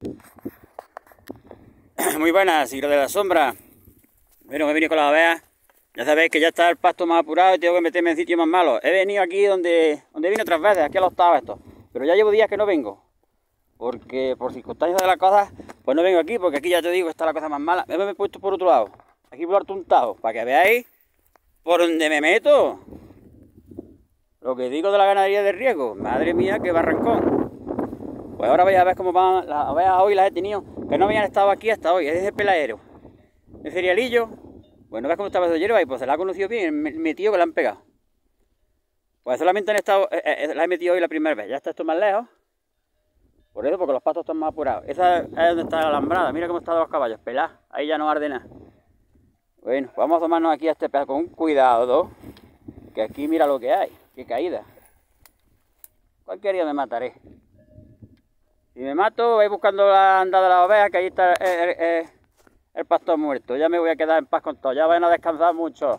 Muy buenas, Siglo de la Sombra. Bueno, me he venido con las ovejas. Ya sabéis que ya está el pasto más apurado y tengo que meterme en sitios más malos. He venido aquí donde vine otras veces, aquí a los octavos esto. Pero ya llevo días que no vengo. Porque por circunstancias de las cosas, pues no vengo aquí, porque aquí ya te digo, está la cosa más mala. Me he puesto por otro lado. Aquí por Artuntado, para que veáis por donde me meto. Lo que digo de la ganadería de riesgo. Madre mía, qué barrancón. Pues ahora vais a ver cómo van las ovejas hoy, las he tenido, que no habían estado aquí hasta hoy. Es de peladero. De cerealillo. Bueno, ves cómo estaba de hierba y pues se la ha conocido bien, mi tío que la han pegado. Pues solamente han estado, la he metido hoy la primera vez. Ya está esto más lejos. Por eso, porque los pastos están más apurados. Esa es donde está la alambrada. Mira cómo están los caballos, pelá. Ahí ya no arde nada. Bueno, vamos a tomarnos aquí a este pedazo con cuidado, que aquí mira lo que hay. Qué caída. Cualquier día me mataré. Si me mato, voy buscando la andada de las ovejas, que ahí está el pastor muerto. Ya me voy a quedar en paz con todo. Ya van a descansar mucho.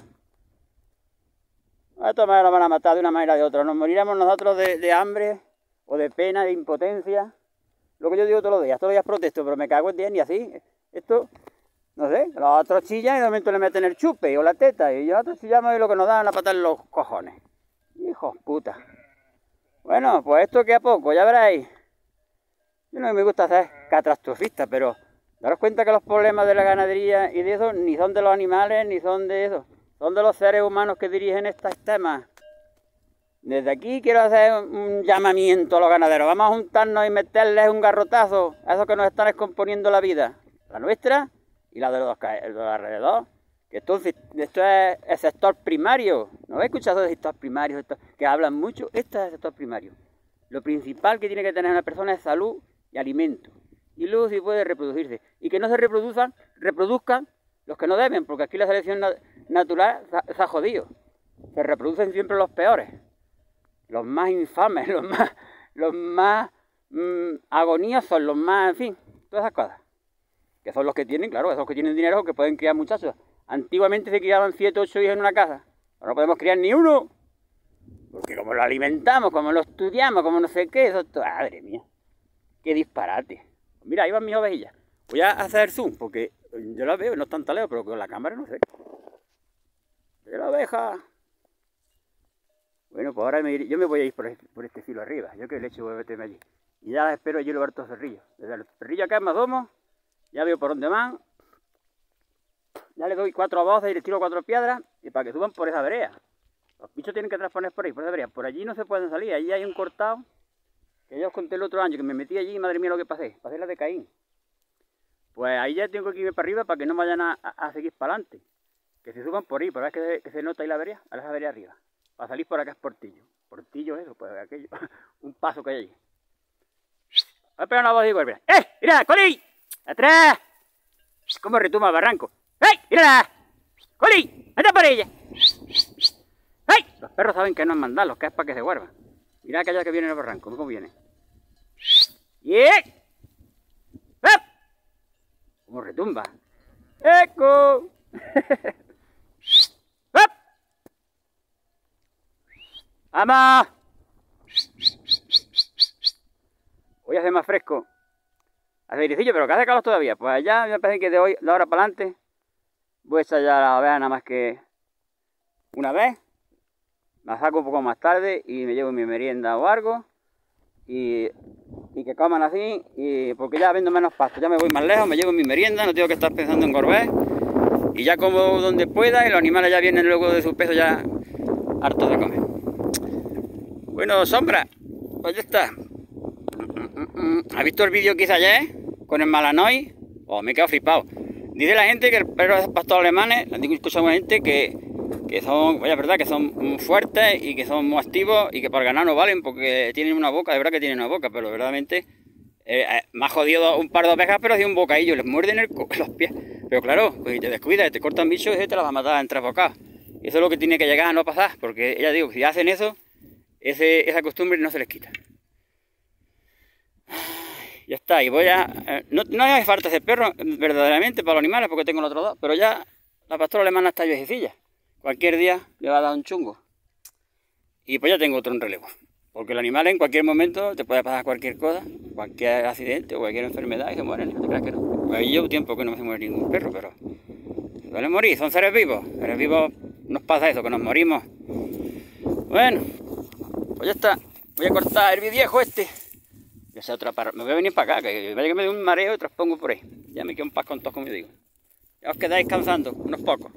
De todas maneras van a matar de una manera o de otra. Nos moriremos nosotros de hambre o de pena, de impotencia. Lo que yo digo todos los días protesto, pero me cago en día ni así. Esto, no sé, los otros chillan y de momento le meten el chupe o la teta. Y nosotros chillamos y lo que nos dan a patar los cojones. Hijos puta. Bueno, pues esto que a poco, ya veréis. Yo no me gusta ser catastrofista, pero daros cuenta que los problemas de la ganadería y de eso ni son de los animales ni son de eso. Son de los seres humanos que dirigen estos temas. Desde aquí quiero hacer un llamamiento a los ganaderos. Vamos a juntarnos y meterles un garrotazo a esos que nos están descomponiendo la vida. La nuestra y la de los alrededor. Que entonces, esto es el sector primario. ¿No habéis escuchado de sector primario? Que hablan mucho. Este es el sector primario. Lo principal que tiene que tener una persona es salud y alimento. Y luego si puede reproducirse. Y que no se reproduzcan los que no deben, porque aquí la selección natural se ha jodido. Se reproducen siempre los peores. Los más infames, los más agoniosos, los más, en fin, todas esas cosas. Que son los que tienen, claro, esos que tienen dinero que pueden criar muchachos. Antiguamente se criaban 7 o 8 hijos en una casa. Ahora no podemos criar ni uno. Porque como lo alimentamos, como lo estudiamos, como no sé qué, eso es todo. Madre mía, qué disparate. Mira, ahí van mis ovejillas. Voy a hacer zoom, porque yo las veo, no están tan lejos, pero con la cámara no sé. De la oveja. Bueno, pues ahora yo me voy a ir por este filo arriba. Yo que le echo voy a meterme allí. Y ya espero allí los hartos cerrillos. Desde el cerrillo acá me asomo. Ya veo por dónde van. Ya le doy 4 voces y les tiro 4 piedras. Y para que suban por esa brea. Los bichos tienen que transponer por ahí, por esa brea. Por allí no se pueden salir. Allí hay un cortado. Que ya os conté el otro año que me metí allí y madre mía lo que pasé. Pasé la de Caín. Pues ahí ya tengo que irme para arriba para que no vayan a seguir para adelante. Que se suban por ahí. Por ahí que se nota ahí la brea. A esa brea arriba. Para salir por acá es Portillo. Portillo eso, pues aquello. Un paso que hay allí. Voy a pegar una voz y vuelve. ¡Mira, Coli! ¡Atrás! ¿Cómo retuma el barranco? ¡Mírala! ¡Coli! ¡Anda por ella! Los perros saben que no es mandarlos, que es para que se vuelvan. Mira aquella que viene en el barranco, ¿cómo viene? ¿Cómo retumba? ¡Eco! ¡Vamos! Hoy hace más fresco. Hace airecillo, pero que hace calor todavía. Pues allá me parece que de ahora para adelante voy a echar ya la oveja nada más que una vez. La saco un poco más tarde y me llevo mi merienda o algo. Y que coman así, porque ya vendo menos pasto. Ya me voy más lejos, me llevo mi merienda, no tengo que estar pensando en engordar. Y ya como donde pueda y los animales ya vienen luego de su peso ya hartos de comer. Bueno, Sombra, pues ya está. ¿Has visto el vídeo que hice ayer con el Malanois? Oh, me he quedado flipado. Dice la gente que el perro de pastor alemanes, digo, escuchamos gente que son, vaya verdad, que son fuertes y que son muy activos y que para ganar no valen porque tienen una boca, de verdad que tienen una boca, pero verdaderamente me ha jodido un par de ovejas, pero de un bocadillo, les muerden los pies. Pero claro, pues si te descuidas, te cortan bichos y te las va a matar en 3 bocados. Y eso es lo que tiene que llegar a no pasar, porque ya digo, si hacen eso, esa costumbre no se les quita. Ya está, y voy a... no hay falta ese perro verdaderamente para los animales porque tengo los otros 2, pero ya la pastora alemana está viejecilla. Cualquier día le va a dar un chungo. Y pues ya tengo otro en relevo. Porque el animal en cualquier momento te puede pasar cualquier cosa, cualquier accidente o cualquier enfermedad y se mueren, ¿no te creas que no? Pues ahí llevo tiempo que no se muere ningún perro, pero suelen morir, son seres vivos. Seres vivos nos pasa eso, que nos morimos. Bueno, pues ya está. Voy a cortar el viejo este. Ya sea otra para... Me voy a venir para acá, que vaya que me dé un mareo y te los pongo por ahí. Ya me quedo en paz con todos, como yo digo. Ya os quedáis descansando, unos pocos.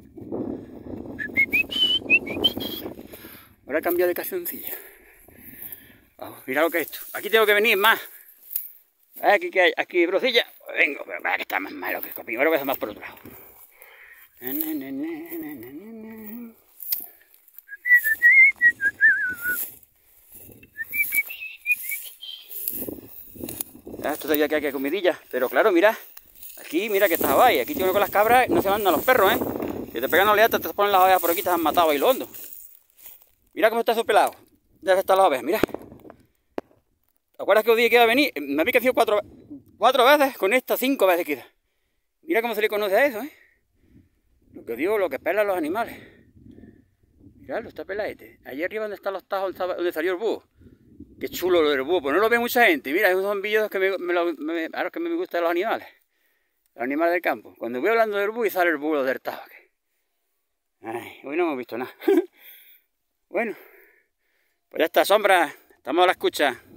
Ahora he cambiado de calzoncillo. Oh, mira lo que es esto. Aquí tengo que venir más. Aquí que hay, aquí brocilla. Pues vengo, pero para que está más malo que el copín. Ahora voy a hacer más por otro lado. Esto todavía que hay comidilla. Pero claro, mira. Aquí, mira que estaba ahí. Aquí tengo con las cabras. No se mandan los perros, ¿eh? Si te pegan oleadas, te ponen las ovejas por aquí, te han matado ahí lo hondo. Mira cómo está eso pelado. Ya están las ovejas, mira. ¿Te acuerdas que os dije que iba a venir? Me había quedado cuatro veces, con esta 5 veces quizás. Mira cómo se le conoce a eso, ¿eh? Lo que digo, lo que pelan los animales. Miradlo, está peladete. Allí arriba donde están los tajos, donde salió el búho. Qué chulo lo del búho, pues no lo ve mucha gente. Mira, esos son vídeos que ahora que me gustan los animales del campo. Cuando voy hablando del búho y sale el búho del tajo. Ay, hoy no hemos visto nada. Bueno, pues ya está, sombra. Estamos a la escucha.